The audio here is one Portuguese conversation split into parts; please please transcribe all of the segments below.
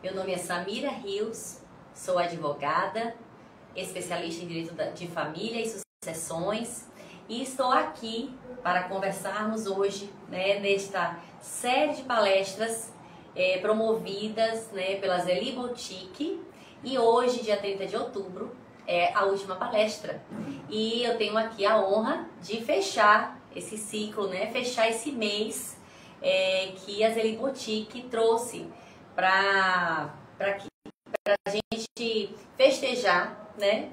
Meu nome é Samira Rios, sou advogada, especialista em direito de família e sucessões e estou aqui para conversarmos hoje, nesta série de palestras promovidas pela Zeli Boutique, e hoje, dia 30 de outubro, é a última palestra e eu tenho aqui a honra de fechar esse ciclo, fechar esse mês que a Zeli Boutique trouxe para a gente festejar,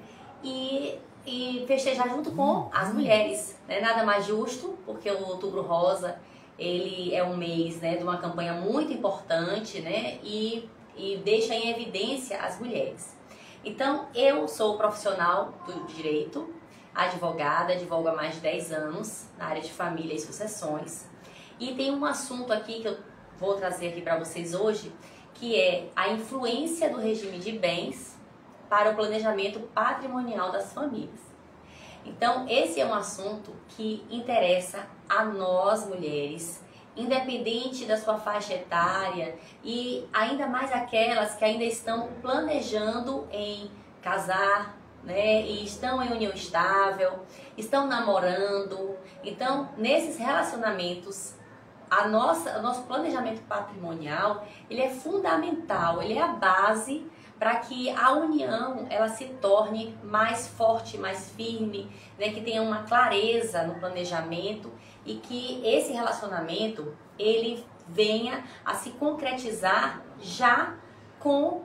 e festejar junto com as mulheres, Nada mais justo, porque o Outubro Rosa, ele é um mês, de uma campanha muito importante, e deixa em evidência as mulheres. Então, eu sou profissional do direito, advogada, advogo há mais de 10 anos na área de família e sucessões. E tem um assunto aqui que eu vou trazer aqui para vocês hoje, que é a influência do regime de bens para o planejamento patrimonial das famílias. Então, esse é um assunto que interessa a nós mulheres, independente da sua faixa etária e ainda mais aquelas que ainda estão planejando em casar, e estão em união estável, estão namorando. Então, nesses relacionamentos, o nosso planejamento patrimonial, ele é fundamental, ele é a base para que a união ela se torne mais forte, mais firme, que tenha uma clareza no planejamento e que esse relacionamento ele venha a se concretizar já com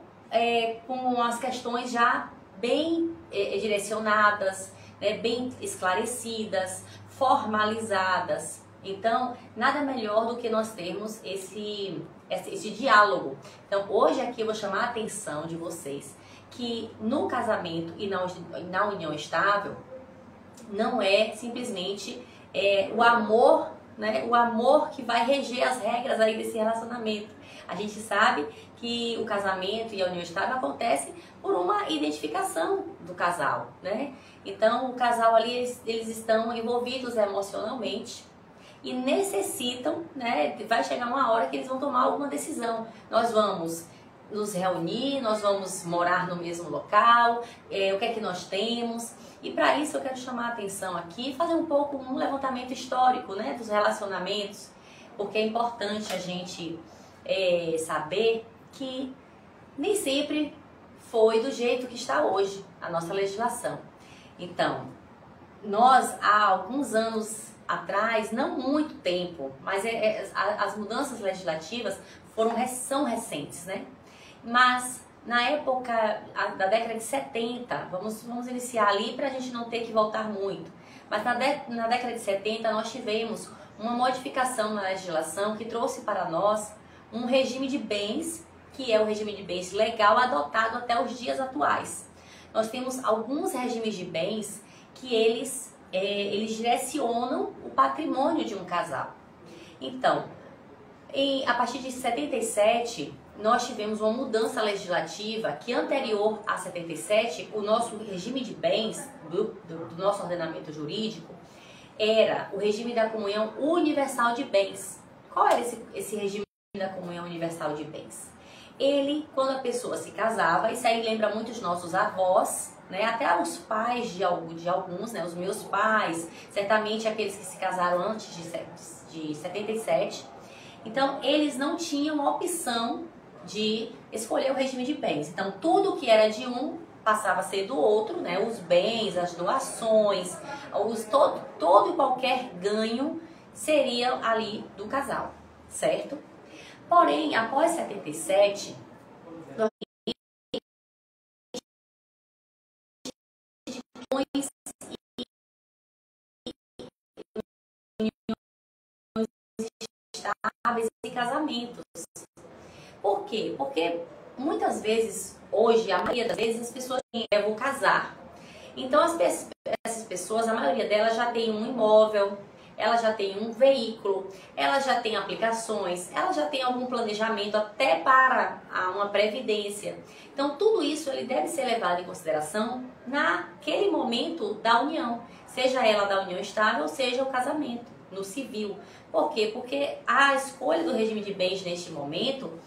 as questões já bem direcionadas, bem esclarecidas, formalizadas. Então, nada melhor do que nós termos esse diálogo. Então, hoje aqui eu vou chamar a atenção de vocês que no casamento e na união estável não é simplesmente o amor, o amor que vai reger as regras aí desse relacionamento. A gente sabe que o casamento e a união estável acontece por uma identificação do casal, Então, o casal ali, eles estão envolvidos emocionalmente e necessitam, vai chegar uma hora que eles vão tomar alguma decisão. Nós vamos nos reunir, nós vamos morar no mesmo local, o que é que nós temos. E para isso eu quero chamar a atenção aqui, fazer um pouco um levantamento histórico, dos relacionamentos, porque é importante a gente saber que nem sempre foi do jeito que está hoje a nossa legislação. Então, nós há alguns anos atrás, não muito tempo, mas as mudanças legislativas são recentes, Mas na época da década de 70, vamos iniciar ali para a gente não ter que voltar muito, mas na década de 70 nós tivemos uma modificação na legislação que trouxe para nós um regime de bens, que é o regime de bens legal adotado até os dias atuais. Nós temos alguns regimes de bens que eles direcionam o patrimônio de um casal. Então, a partir de 77, nós tivemos uma mudança legislativa que anterior a 77, o nosso regime de bens do nosso ordenamento jurídico era o regime da comunhão universal de bens. Qual era esse regime da comunhão universal de bens? Ele, quando a pessoa se casava, isso aí lembra muito os nossos avós, até os pais de alguns, os meus pais, certamente aqueles que se casaram antes de 77. Então, eles não tinham a opção de escolher o regime de bens. Então, tudo que era de um passava a ser do outro, os bens, as doações, todo e qualquer ganho seria ali do casal, certo? Porém, após 77, estáveis e casamentos. Por quê? Porque muitas vezes, hoje, a maioria das vezes, as pessoas vão casar. Então, essas pessoas, a maioria delas já tem um imóvel, ela já tem um veículo, ela já tem aplicações, ela já tem algum planejamento até para uma previdência. Então, tudo isso ele deve ser levado em consideração naquele momento da união, seja ela da união estável, seja o casamento, no civil. Por quê? Porque a escolha do regime de bens neste momento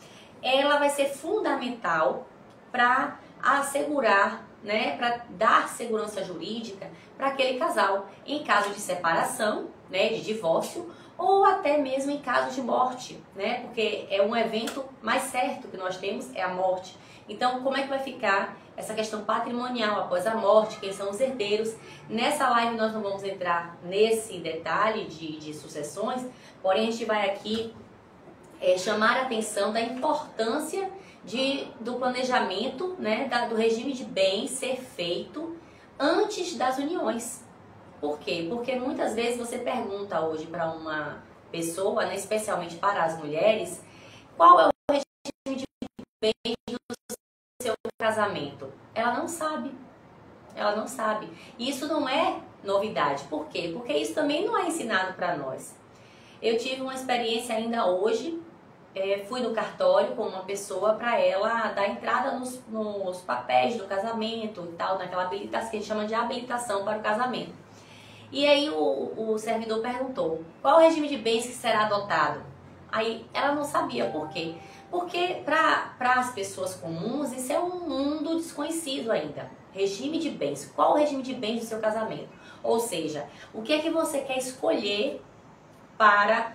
ela vai ser fundamental para assegurar, né, para dar segurança jurídica para aquele casal em caso de separação, né, de divórcio, ou até mesmo em caso de morte, né, porque é um evento mais certo que nós temos, é a morte. Então, como é que vai ficar essa questão patrimonial após a morte, quem são os herdeiros? Nessa live nós não vamos entrar nesse detalhe de sucessões, porém a gente vai aqui chamar a atenção da importância do planejamento, né, do regime de bens ser feito antes das uniões. Por quê? Porque muitas vezes você pergunta hoje para uma pessoa, né, especialmente para as mulheres, qual é o regime de bens do seu casamento? Ela não sabe. Ela não sabe. E isso não é novidade. Por quê? Porque isso também não é ensinado para nós. Eu tive uma experiência ainda hoje, fui no cartório com uma pessoa para ela dar entrada nos papéis do casamento e tal, naquela habilitação que a gente chama de habilitação para o casamento. E aí o servidor perguntou, qual o regime de bens que será adotado? Aí ela não sabia por quê. Porque para as pessoas comuns isso é um mundo desconhecido ainda. Regime de bens. Qual o regime de bens do seu casamento? Ou seja, o que é que você quer escolher para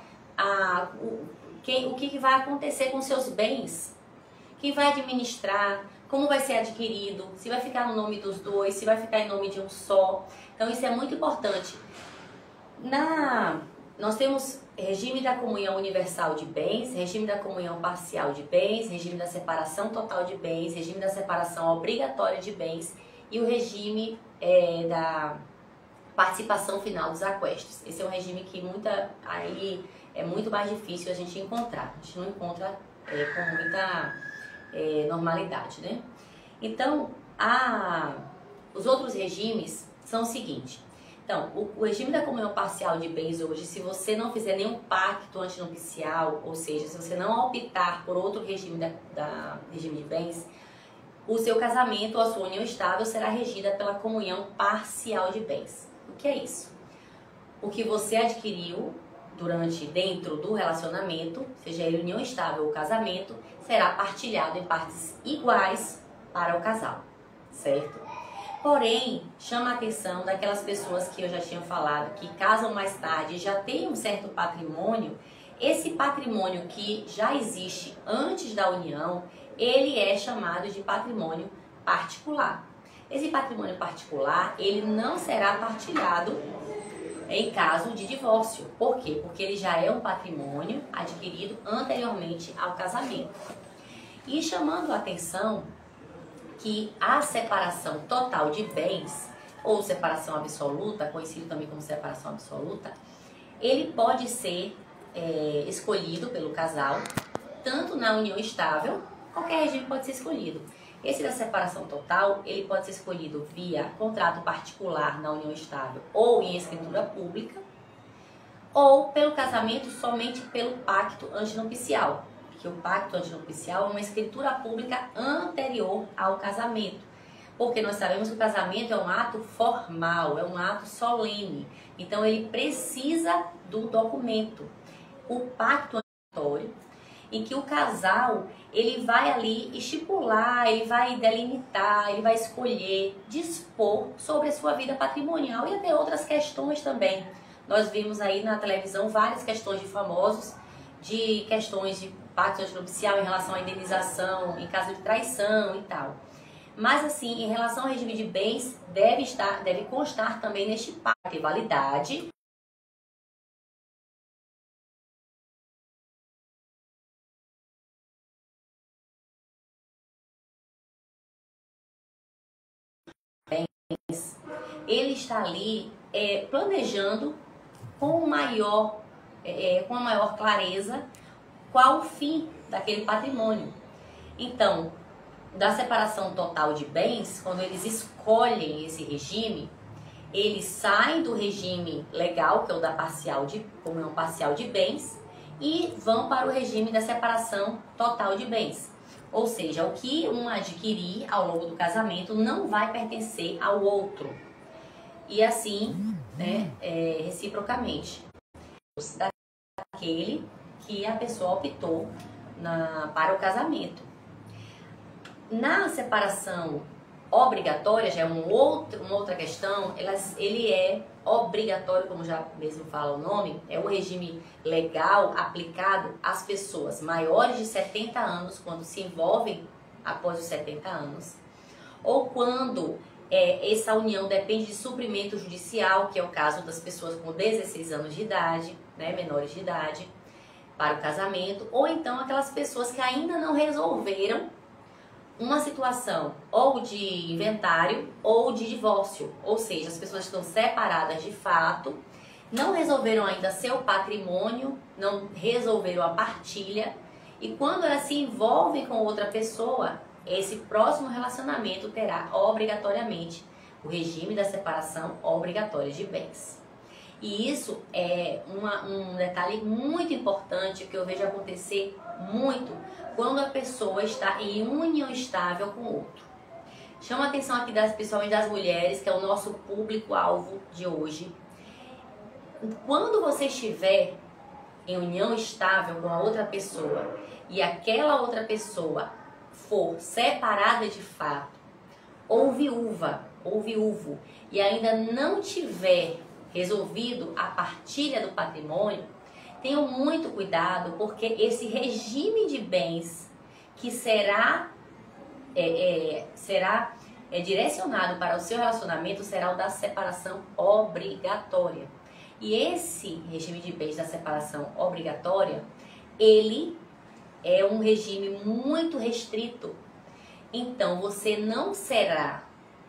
o que vai acontecer com seus bens? Quem vai administrar? Como vai ser adquirido? Se vai ficar no nome dos dois? Se vai ficar em nome de um só? Então isso é muito importante. Nós temos regime da comunhão universal de bens, regime da comunhão parcial de bens, regime da separação total de bens, regime da separação obrigatória de bens e o regime da participação final dos aquestos. Esse é um regime que aí é muito mais difícil a gente encontrar. A gente não encontra com muita normalidade, né? Então, os outros regimes são o seguinte. Então, o regime da comunhão parcial de bens hoje, se você não fizer nenhum pacto antinupcial, ou seja, se você não optar por outro regime regime de bens, o seu casamento ou a sua união estável será regida pela comunhão parcial de bens. O que é isso? O que você adquiriu dentro do relacionamento, seja ele união estável ou casamento, será partilhado em partes iguais para o casal, certo? Porém, chama a atenção daquelas pessoas que eu já tinha falado, que casam mais tarde e já têm um certo patrimônio. Esse patrimônio que já existe antes da união, ele é chamado de patrimônio particular. Esse patrimônio particular, ele não será partilhado em caso de divórcio. Por quê? Porque ele já é um patrimônio adquirido anteriormente ao casamento. E chamando a atenção que a separação total de bens, ou separação absoluta, conhecido também como separação absoluta, ele pode ser escolhido pelo casal, tanto na união estável, qualquer regime pode ser escolhido. Esse da separação total, ele pode ser escolhido via contrato particular na união estável ou em escritura pública, ou pelo casamento somente pelo pacto antinupcial, que o pacto antinupcial é uma escritura pública anterior ao casamento, porque nós sabemos que o casamento é um ato formal, é um ato solene, então ele precisa do documento. O pacto anterior, em que o casal ele vai ali estipular, ele vai delimitar, ele vai escolher, dispor sobre a sua vida patrimonial e até outras questões também. Nós vimos aí na televisão várias questões de famosos, de questões de pacto antinupcial em relação à indenização, em caso de traição e tal. Mas assim, em relação ao regime de bens, deve constar também neste pacto de validade, ele está ali planejando com com a maior clareza qual o fim daquele patrimônio. Então, da separação total de bens, quando eles escolhem esse regime, eles saem do regime legal, que é o da comunhão parcial de bens, e vão para o regime da separação total de bens. Ou seja, o que um adquirir ao longo do casamento não vai pertencer ao outro. E assim, né, reciprocamente. Daquele que a pessoa optou para o casamento. Na separação obrigatória, já é uma outra questão, ele é obrigatório, como já mesmo fala o nome, é um regime legal aplicado às pessoas maiores de 70 anos, quando se envolvem após os 70 anos, ou quando essa união depende de suprimento judicial, que é o caso das pessoas com 16 anos de idade, né, menores de idade, para o casamento, ou então aquelas pessoas que ainda não resolveram uma situação ou de inventário ou de divórcio, ou seja, as pessoas estão separadas de fato, não resolveram ainda seu patrimônio, não resolveram a partilha, e quando elas se envolvem com outra pessoa, esse próximo relacionamento terá obrigatoriamente o regime da separação obrigatória de bens. E isso é um detalhe muito importante que eu vejo acontecer muito quando a pessoa está em união estável com o outro. Chama a atenção aqui principalmente das mulheres, que é o nosso público-alvo de hoje. Quando você estiver em união estável com a outra pessoa e aquela outra pessoa for separada de fato, ou viúva, ou viúvo, e ainda não tiver resolvido a partilha do patrimônio, tenham muito cuidado, porque esse regime de bens que será direcionado para o seu relacionamento será o da separação obrigatória. E esse regime de bens da separação obrigatória, ele é um regime muito restrito. Então, você não será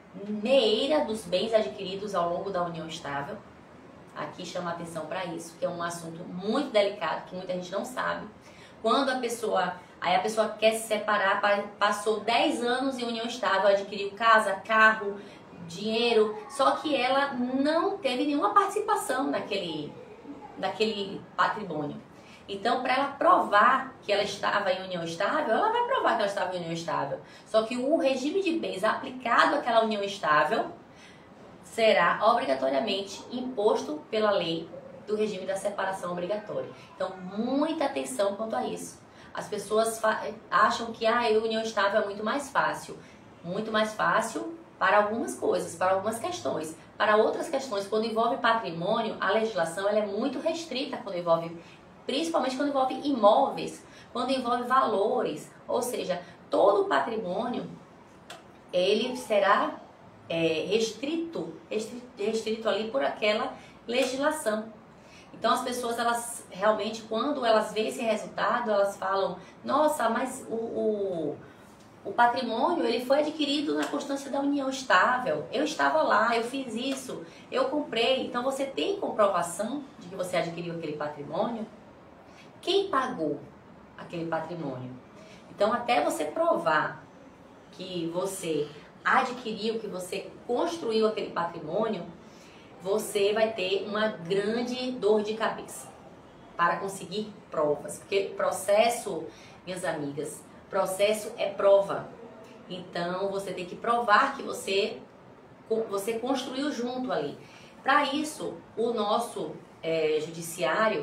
meeira dos bens adquiridos ao longo da união estável. Aqui chama atenção para isso, que é um assunto muito delicado, que muita gente não sabe. Quando a pessoa quer se separar, passou 10 anos em união estável, adquiriu casa, carro, dinheiro, só que ela não teve nenhuma participação naquele patrimônio. Então, para ela provar que ela estava em união estável, ela vai provar que ela estava em união estável. Só que o regime de bens aplicado àquela união estável será obrigatoriamente imposto pela lei do regime da separação obrigatória. Então, muita atenção quanto a isso. As pessoas acham que a união estável é muito mais fácil. Muito mais fácil para algumas coisas, para algumas questões. Para outras questões, quando envolve patrimônio, a legislação ela é muito restrita quando envolve, principalmente quando envolve imóveis, quando envolve valores. Ou seja, todo o patrimônio, ele será restrito ali por aquela legislação. Então as pessoas, elas realmente, quando elas veem esse resultado, elas falam: nossa, mas o patrimônio ele foi adquirido na constância da união estável, eu estava lá, eu fiz isso, eu comprei. Então você tem comprovação de que você adquiriu aquele patrimônio? Quem pagou aquele patrimônio? Então, até você provar que você adquiriu, que você construiu aquele patrimônio, você vai ter uma grande dor de cabeça para conseguir provas. Porque processo, minhas amigas, processo é prova. Então, você tem que provar que você construiu junto ali. Para isso, o nosso judiciário,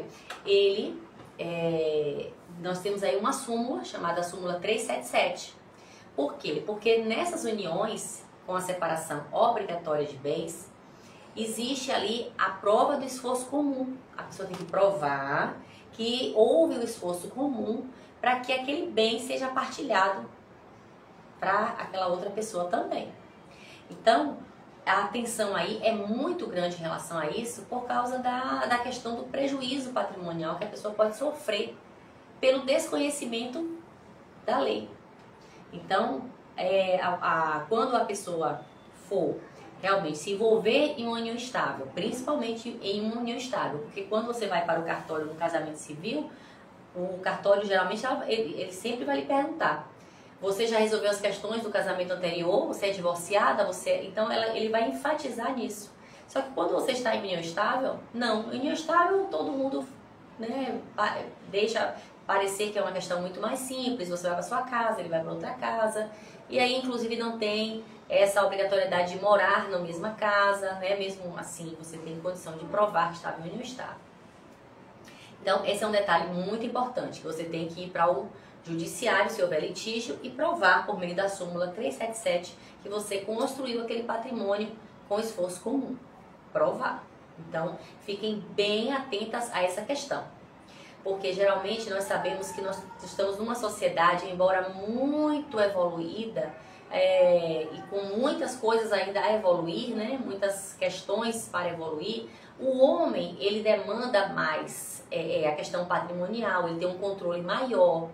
nós temos aí uma súmula, chamada súmula 377. Por quê? Porque nessas uniões com a separação obrigatória de bens, existe ali a prova do esforço comum. A pessoa tem que provar que houve o esforço comum para que aquele bem seja partilhado para aquela outra pessoa também. Então, a atenção aí é muito grande em relação a isso por causa da questão do prejuízo patrimonial que a pessoa pode sofrer pelo desconhecimento da lei. Então, quando a pessoa for realmente se envolver em uma união estável, principalmente em uma união estável, porque quando você vai para o cartório no casamento civil, o cartório geralmente ele sempre vai lhe perguntar: você já resolveu as questões do casamento anterior? Você é divorciada? Então ele vai enfatizar nisso. Só que quando você está em união estável, não. Em união estável todo mundo, né, deixa parecer que é uma questão muito mais simples. Você vai para sua casa, ele vai para outra casa. E aí, inclusive, não tem essa obrigatoriedade de morar na mesma casa, né? Mesmo assim, você tem condição de provar que estava em união estável. Então, esse é um detalhe muito importante, que você tem que ir para o judiciário se houver litígio e provar por meio da súmula 377 que você construiu aquele patrimônio com esforço comum. Provar. Então, fiquem bem atentas a essa questão. Porque geralmente nós sabemos que nós estamos numa sociedade, embora muito evoluída, e com muitas coisas ainda a evoluir, né? Muitas questões para evoluir, o homem, ele demanda mais a questão patrimonial, ele tem um controle maior,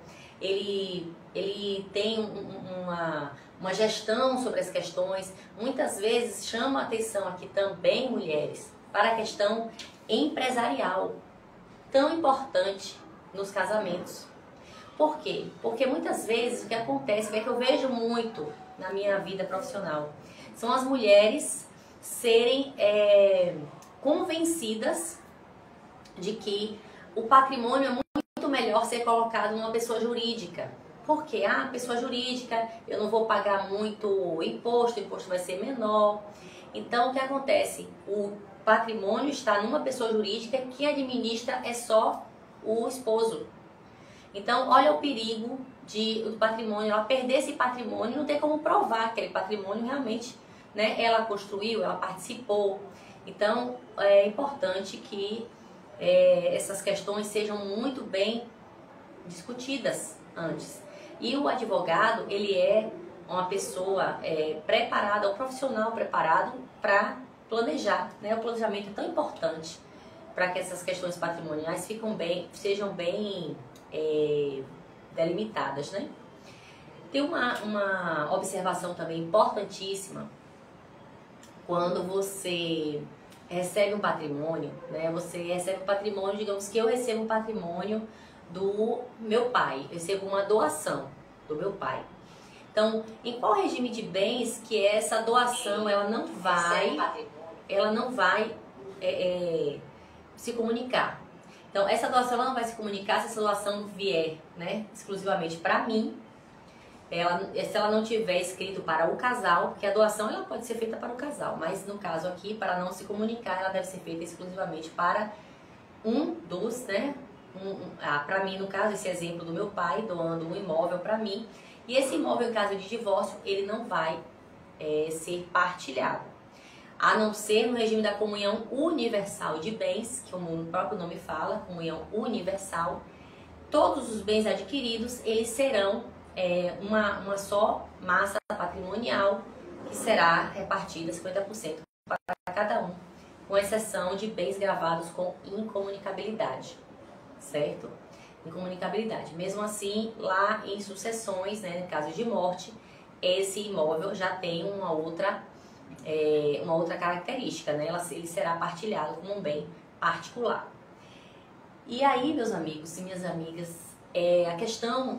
ele tem uma gestão sobre as questões. Muitas vezes chama a atenção aqui também, mulheres, para a questão empresarial, tão importante nos casamentos. Por quê? Porque muitas vezes o que acontece, o que eu vejo muito na minha vida profissional, são as mulheres serem convencidas de que o patrimônio é muito melhor ser colocado numa pessoa jurídica. Por quê? Pessoa jurídica, eu não vou pagar muito imposto, o imposto vai ser menor. Então, o que acontece? O patrimônio está numa pessoa jurídica, quem administra é só o esposo. Então, olha o perigo do patrimônio, ela perder esse patrimônio, não tem como provar que aquele patrimônio realmente, né, ela construiu, ela participou. Então, é importante que essas questões sejam muito bem discutidas antes. E o advogado, ele é uma pessoa preparada, um profissional preparado para planejar, né? O planejamento é tão importante para que essas questões patrimoniais sejam bem delimitadas, né? Tem uma observação também importantíssima quando você recebe um patrimônio, né? Você recebe um patrimônio, digamos que eu recebo um patrimônio do meu pai, eu recebo uma doação do meu pai. Então, em qual regime de bens que essa doação ela não vai se comunicar? Então, essa doação ela não vai se comunicar se essa doação vier, né, exclusivamente para mim. Se ela não tiver escrito para o casal, porque a doação ela pode ser feita para o casal, mas no caso aqui, para não se comunicar, ela deve ser feita exclusivamente para um dos, né? Para mim, no caso, esse exemplo do meu pai doando um imóvel para mim, e esse imóvel, em caso de divórcio, ele não vai ser partilhado, a não ser no regime da comunhão universal de bens, que o próprio nome fala, comunhão universal. Todos os bens adquiridos, eles serão uma só massa patrimonial que será repartida 50% para cada um, com exceção de bens gravados com incomunicabilidade, certo? Incomunicabilidade. Mesmo assim, lá em sucessões, né, no caso de morte, esse imóvel já tem uma outra característica, né? Ele será partilhado como um bem particular. E aí, meus amigos e minhas amigas, a questão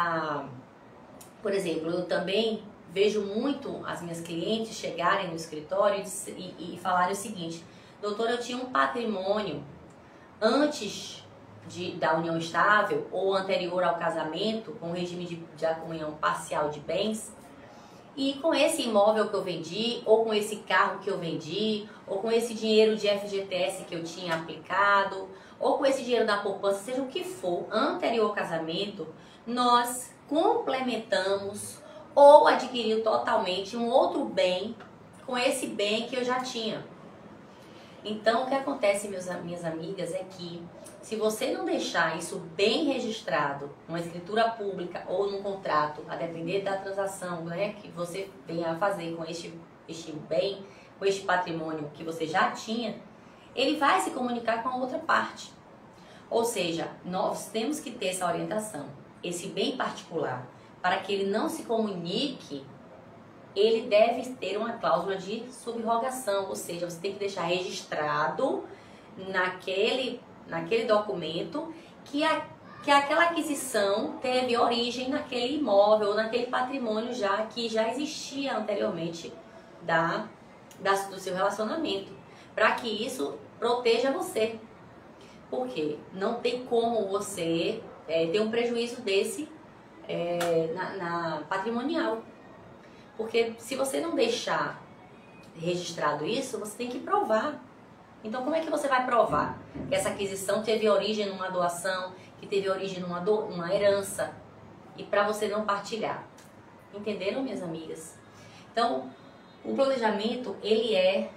por exemplo, eu também vejo muito as minhas clientes chegarem no escritório e falarem o seguinte: doutora, eu tinha um patrimônio antes da união estável ou anterior ao casamento, com o regime de comunhão parcial de bens, e com esse imóvel que eu vendi, ou com esse carro que eu vendi, ou com esse dinheiro de FGTS que eu tinha aplicado, ou com esse dinheiro da poupança, seja o que for, anterior ao casamento, nós complementamos ou adquirimos totalmente um outro bem com esse bem que eu já tinha. Então, o que acontece, minhas amigas, é que se você não deixar isso bem registrado numa escritura pública ou num contrato, a depender da transação, né, que você venha a fazer com este bem, com este patrimônio que você já tinha, ele vai se comunicar com a outra parte. Ou seja, nós temos que ter essa orientação, esse bem particular, para que ele não se comunique, ele deve ter uma cláusula de subrogação, ou seja, você tem que deixar registrado naquele documento que aquela aquisição teve origem naquele imóvel, naquele patrimônio que já existia anteriormente do seu relacionamento, para que isso proteja você. Porque não tem como você ter um prejuízo desse na patrimonial. Porque se você não deixar registrado isso, você tem que provar. Então, como é que você vai provar que essa aquisição teve origem numa doação, que teve origem numa herança? e para você não partilhar. Entenderam, minhas amigas? Então, o planejamento, ele é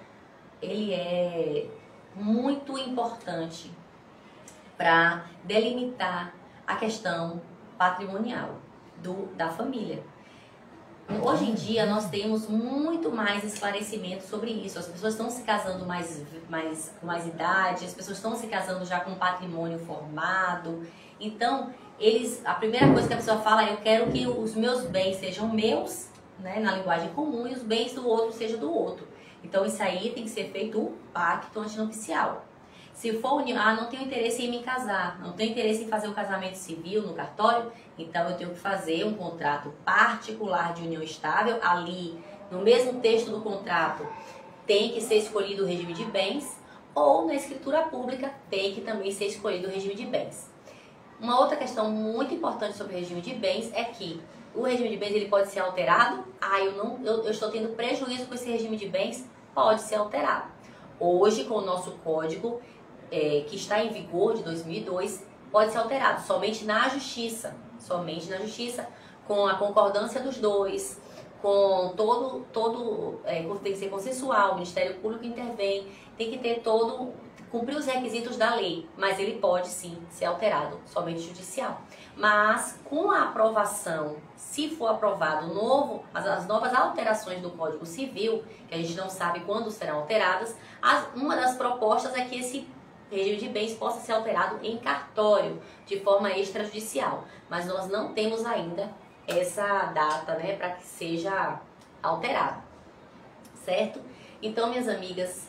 muito importante para delimitar a questão patrimonial da família. Hoje em dia nós temos muito mais esclarecimento sobre isso. As pessoas estão se casando com mais idade, as pessoas estão se casando já com patrimônio formado. Então, a primeira coisa que a pessoa fala é: eu quero que os meus bens sejam meus, né, na linguagem comum, e os bens do outro sejam do outro. Então, isso aí tem que ser feito um pacto antinupcial. Se for não tenho interesse em me casar, não tenho interesse em fazer o casamento civil no cartório, então eu tenho que fazer um contrato particular de união estável. Ali, no mesmo texto do contrato, tem que ser escolhido o regime de bens, ou na escritura pública tem que também ser escolhido o regime de bens. Uma outra questão muito importante sobre o regime de bens é que o regime de bens ele pode ser alterado. Eu estou tendo prejuízo com esse regime de bens, pode ser alterado. Hoje, com o nosso código, que está em vigor de 2002, pode ser alterado somente na justiça, com a concordância dos dois, com tem que ser consensual, o Ministério Público intervém, tem que ter cumprir os requisitos da lei, mas ele pode sim ser alterado, somente judicial. Mas com a aprovação, se for aprovado as novas alterações do Código Civil, que a gente não sabe quando serão alteradas, uma das propostas é que esse regime de bens possa ser alterado em cartório, de forma extrajudicial. Mas nós não temos ainda essa data, né, para que seja alterado, certo? Então, minhas amigas,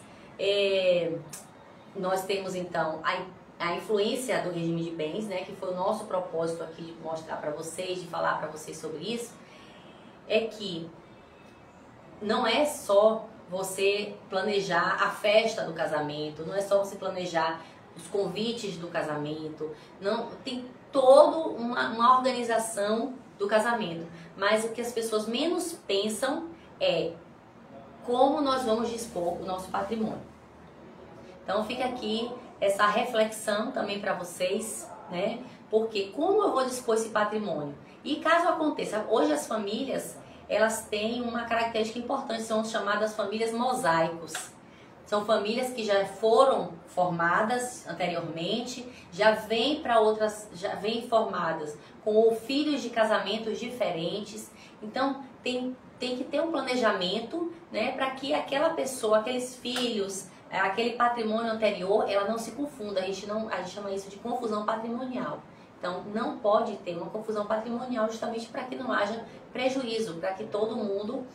nós temos então a influência do regime de bens, né, que foi o nosso propósito aqui de mostrar para vocês, de falar para vocês sobre isso, é que não é só você planejar a festa do casamento, não é só você planejar os convites do casamento, não, tem toda uma organização do casamento, mas o que as pessoas menos pensam é como nós vamos dispor o nosso patrimônio. Então fica aqui essa reflexão também para vocês, né? Porque como eu vou dispor esse patrimônio? E caso aconteça, hoje as famílias, elas têm uma característica importante, são chamadas famílias mosaicos. São famílias que já foram formadas anteriormente, já vêm formadas com filhos de casamentos diferentes. Então tem que ter um planejamento, né, para que aquela pessoa, aqueles filhos, aquele patrimônio anterior, ela não se confunda. A gente chama isso de confusão patrimonial. Então, não pode ter uma confusão patrimonial justamente para que não haja prejuízo, para que todo mundo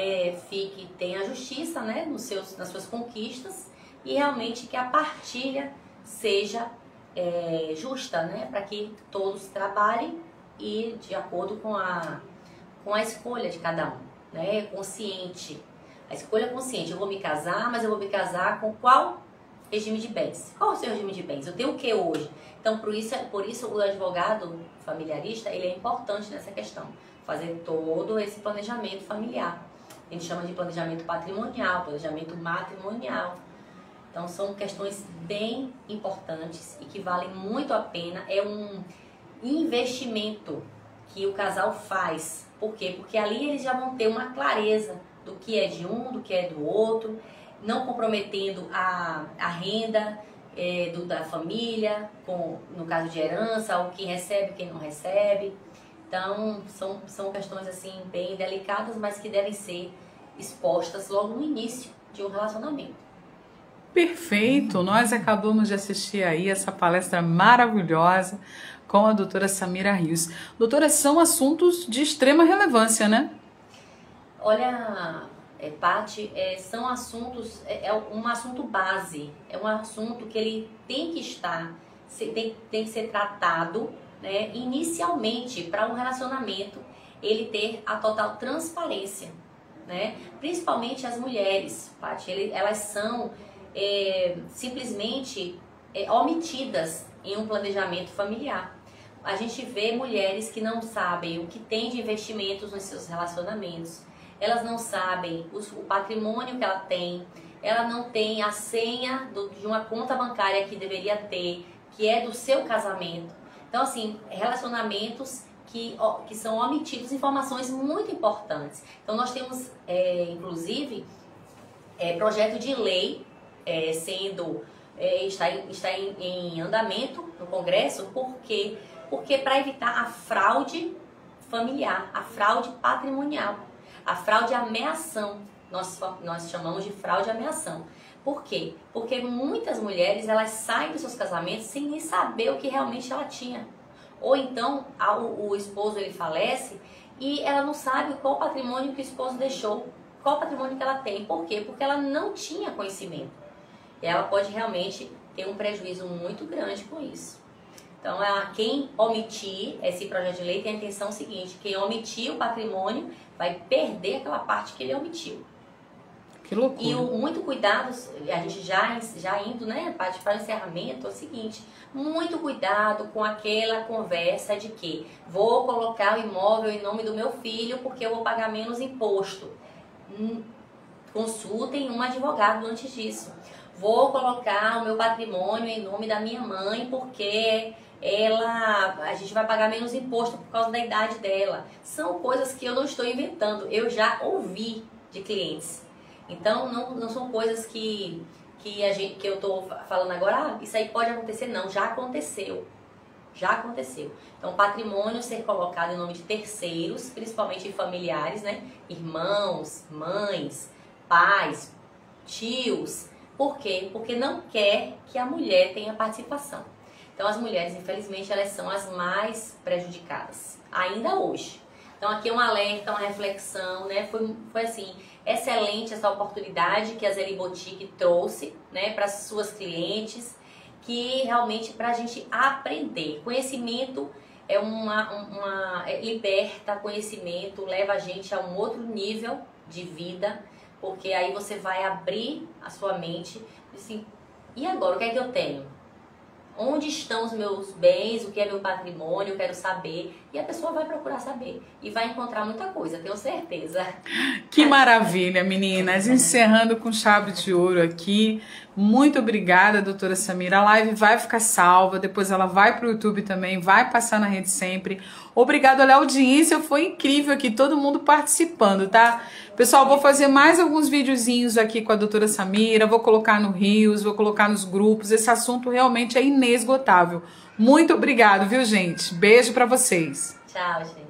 tenha justiça, né, nas suas conquistas, e realmente que a partilha seja justa, né, para que todos trabalhem e de acordo com a escolha de cada um, né, consciente. A escolha consciente, eu vou me casar, mas eu vou me casar com qual regime de bens? Qual é o seu regime de bens? Eu tenho o que hoje? Então, por isso o advogado familiarista, ele é importante nessa questão. Fazer todo esse planejamento familiar. A gente chama de planejamento patrimonial, planejamento matrimonial. Então, são questões bem importantes e que valem muito a pena. É um investimento que o casal faz. Por quê? Porque ali eles já vão ter uma clareza do que é de um, do que é do outro, não comprometendo a renda da família, no caso de herança, o quem recebe, quem não recebe. Então, são questões assim bem delicadas, mas que devem ser expostas logo no início de um relacionamento. Perfeito! Nós acabamos de assistir aí essa palestra maravilhosa com a doutora Samira Rios. Doutora, são assuntos de extrema relevância, né? Olha, Paty, são assuntos, um assunto base, é um assunto que ele tem que estar, tem que ser tratado, né, inicialmente, para um relacionamento, ele ter a total transparência, né? Principalmente as mulheres, Paty, elas são simplesmente omitidas em um planejamento familiar. A gente vê mulheres que não sabem o que tem de investimentos nos seus relacionamentos, elas não sabem o patrimônio que ela tem, ela não tem a senha de uma conta bancária que deveria ter, que é do seu casamento. Então, assim, relacionamentos que são omitidas informações muito importantes. Então nós temos, inclusive, projeto de lei está em andamento no Congresso, porque para evitar a fraude familiar, a fraude patrimonial, a fraude ameação, nós chamamos de fraude ameação. Por quê? Porque muitas mulheres, elas saem dos seus casamentos sem nem saber o que realmente ela tinha. Ou então o esposo ele falece e ela não sabe qual o patrimônio que o esposo deixou, qual o patrimônio que ela tem. Por quê? Porque ela não tinha conhecimento. E ela pode realmente ter um prejuízo muito grande com isso. Então, quem omitir esse projeto de lei tem a intenção seguinte: quem omitir o patrimônio vai perder aquela parte que ele omitiu. Que loucura. E muito cuidado, a gente já indo, né, para o encerramento, é o seguinte: muito cuidado com aquela conversa de que vou colocar o imóvel em nome do meu filho porque eu vou pagar menos imposto. Consultem um advogado antes disso. Vou colocar o meu patrimônio em nome da minha mãe porque a gente vai pagar menos imposto por causa da idade dela. São coisas que eu não estou inventando, eu já ouvi de clientes. Então não são coisas que eu estou falando agora, isso aí pode acontecer, não, já aconteceu. Já aconteceu. Então, patrimônio ser colocado em nome de terceiros, principalmente familiares, né? Irmãos, mães, pais, tios. Por quê? Porque não quer que a mulher tenha participação. Então, as mulheres, infelizmente, elas são as mais prejudicadas, ainda hoje. Então, aqui é um alerta, uma reflexão, né? Foi assim, excelente essa oportunidade que a Zeli Boutique trouxe, né, para as suas clientes, que realmente para a gente aprender. Conhecimento liberta, conhecimento leva a gente a um outro nível de vida, porque aí você vai abrir a sua mente assim, e agora, o que é que eu tenho? Onde estão os meus bens, o que é meu patrimônio, eu quero saber. E a pessoa vai procurar saber e vai encontrar muita coisa, tenho certeza. Que maravilha, meninas. Encerrando com chave de ouro aqui. Muito obrigada, doutora Samira. A live vai ficar salva, depois ela vai para o YouTube também, vai passar na Rede Sempre. Obrigada, olha, a audiência foi incrível aqui, todo mundo participando, tá? Pessoal, vou fazer mais alguns videozinhos aqui com a doutora Samira, vou colocar no Reels, vou colocar nos grupos. Esse assunto realmente é inesgotável. Muito obrigado, viu, gente? Beijo para vocês. Tchau, gente.